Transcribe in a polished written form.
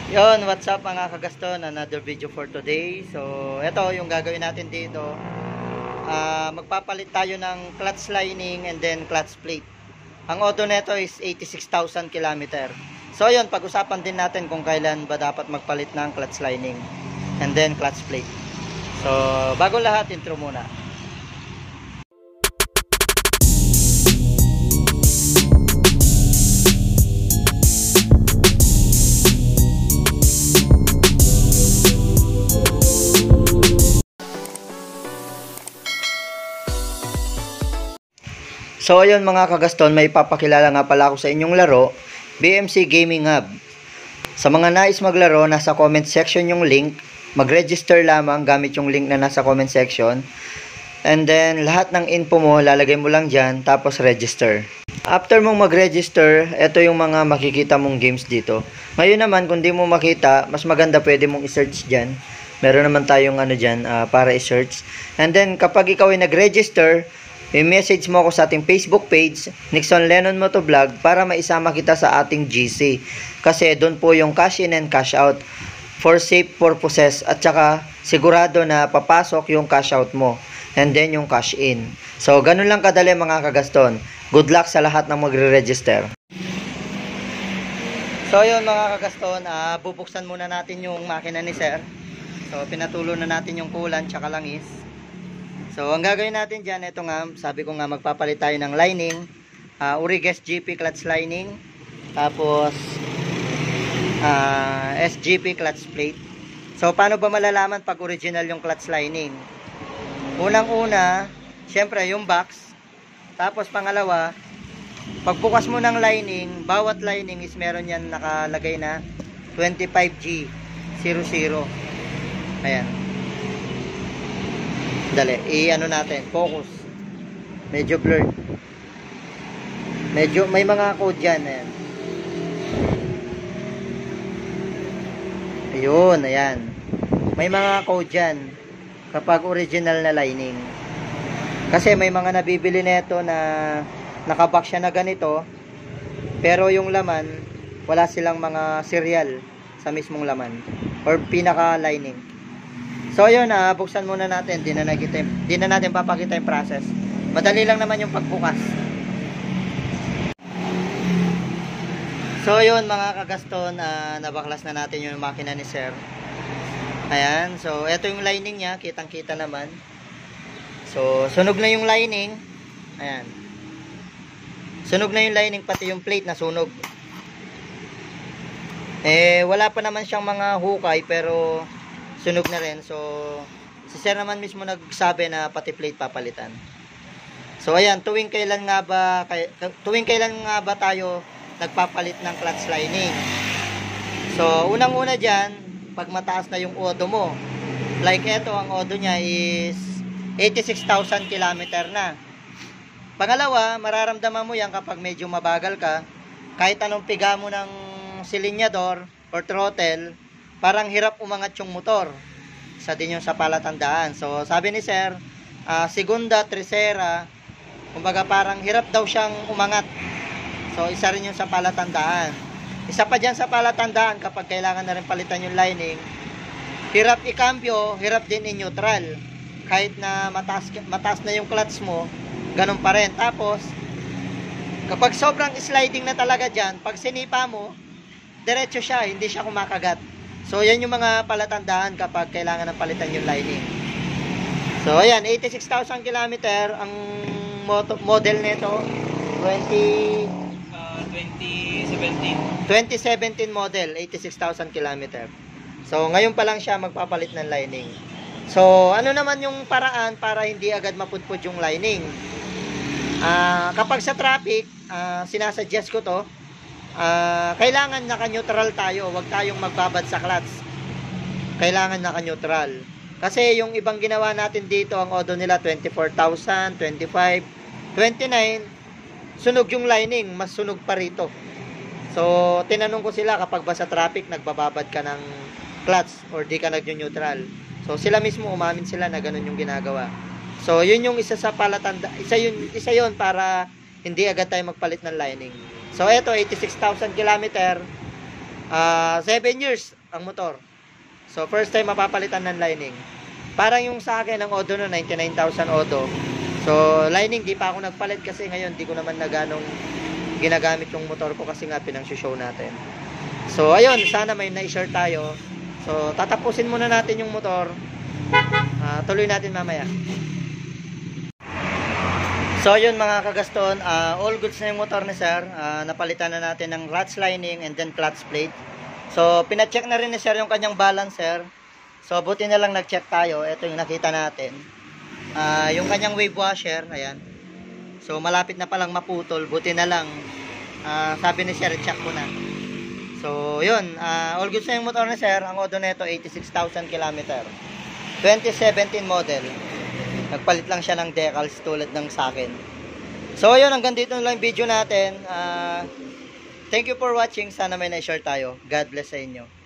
Yon, what's up mga kagaston? Another video for today. So, ito yung gagawin natin dito. Magpapalit tayo ng clutch lining and then clutch plate. Ang auto nito is 86,000 km. So, yon, pag-usapan din natin kung kailan ba dapat magpalit ng clutch lining and then clutch plate. So, bago lahat, intro muna. So ayun mga kagaston, may papakilala nga pala ako sa inyong laro, BMC Gaming Hub. Sa mga nais maglaro, nasa comment section yung link. Mag-register lamang gamit yung link na nasa comment section. And then lahat ng info mo, lalagay mo lang dyan, tapos register. After mong mag-register, ito yung mga makikita mong games dito. Ngayon naman, kung di mo makita, mas maganda pwede mong i-search dyan. Meron naman tayong ano dyan para i-search. And then kapag ikaw ay nag-register, i-message mo ako sa ating Facebook page, Nixon Lennon Motovlog, para maisama kita sa ating GC. Kasi doon po yung cash in and cash out for safe purposes, at saka sigurado na papasok yung cash out mo and then yung cash in. So ganun lang kadali mga kagaston. Good luck sa lahat ng magre-register. So yun mga kagaston, bubuksan muna natin yung makina ni Sir. So pinatulo na natin yung coolant tsaka langis. So, ang gagawin natin dyan, ito nga, sabi ko nga magpapalit tayo ng lining, Urigas GP clutch lining, tapos SGP clutch plate. So, paano ba malalaman pag original yung clutch lining? Unang-una, syempre yung box, tapos pangalawa, pagbukas mo ng lining, bawat lining is meron yan nakalagay na 25G00. Ayan. Dali, i-ano natin, focus. Medyo blurred. Medyo, may mga code dyan. Ayan. Ayun, ayan. May mga code dyan kapag original na lining. Kasi may mga nabibili nito na nakabox siya na ganito, pero yung laman, wala silang mga serial sa mismong laman or pinaka lining. So yun, buksan muna natin. Di na natin papakita yung process. Madali lang naman yung pagbukas. So yun mga kagaston, nabaklas na natin yung makina ni Sir. Ayan, so ito yung lining niya, kitang kita naman. So sunog na yung lining. Ayan, sunog na yung lining, pati yung plate na sunog. Wala pa naman siyang mga hukay, pero sunog na rin. So si Sir naman mismo nagsabi na pati plate papalitan. So ayan, tuwing kailan nga ba tayo nagpapalit ng clutch lining? So unang-una diyan, pag mataas na yung odo mo, like ito, ang odo niya is 86,000 km na. Pangalawa, mararamdaman mo yan kapag medyo mabagal ka, kahit anong piga mo ng silinyador or throttle, parang hirap umangat yung motor. Isa din yung sa palatandaan. So sabi ni Sir, segunda, tercera, kumbaga parang hirap daw siyang umangat. So isa rin yung sa palatandaan. Isa pa dyan sa palatandaan, kapag kailangan na rin palitan yung lining, hirap i-cambio, hirap din i-neutral. Kahit na mataas na yung clutch mo, ganun pa rin. Tapos kapag sobrang sliding na talaga dyan, pag sinipa mo, diretso siya, hindi siya kumakagat. So, yan yung mga palatandaan kapag kailangan ng palitan yung lining. So, ayan, 86,000 km ang model nito. 2017 model, 86,000 km. So, ngayon pa lang siya magpapalit ng lining. So, ano naman yung paraan para hindi agad mapudpud yung lining? Kapag sa traffic, sinasuggest ko to, kailangan naka-neutral tayo, wag tayong magbabad sa clutch. Kailangan naka-neutral. Kasi yung ibang ginawa natin dito, ang odo nila 24,000, 25, 29, sunog yung lining, mas sunog pa rito. So tinanong ko sila, kapag ba sa traffic nagbababad ka ng clutch or di ka nag-neutral. So sila mismo umamin sila na ganun yung ginagawa. So yun yung isa sa palatanda, isa yun para hindi agad tayo magpalit ng lining. So ito, 86,000 km, 7 years ang motor. So, first time mapapalitan ng lining. Parang yung sa akin, ang Odo no, 99,000 Odo. So, lining, di pa ako nagpalit kasi ngayon, di ko naman na ganong ginagamit yung motor ko kasi nga pinang-show natin. So, ayun, sana may na-share tayo. So, tatapusin muna natin yung motor. Tuloy natin mamaya. So, yun mga kagaston, all goods na yung motor ni sir. Napalitan na natin ng clutch lining and then clutch plate. So, pina-check na rin ni sir yung kanyang balancer. So, buti na lang nag-check tayo. Ito yung nakita natin. Yung kanyang wave washer, ayan. So, malapit na palang maputol. Buti na lang, sabi ni sir, check ko na. So, yun. All goods na yung motor ni sir. Ang odo nito, 86,000 km. 2017 model. Nagpalit lang siya ng decals tulad ng sa akin. So, yun. Hanggang dito na lang yung video natin. Thank you for watching. Sana may na-share tayo. God bless sa inyo.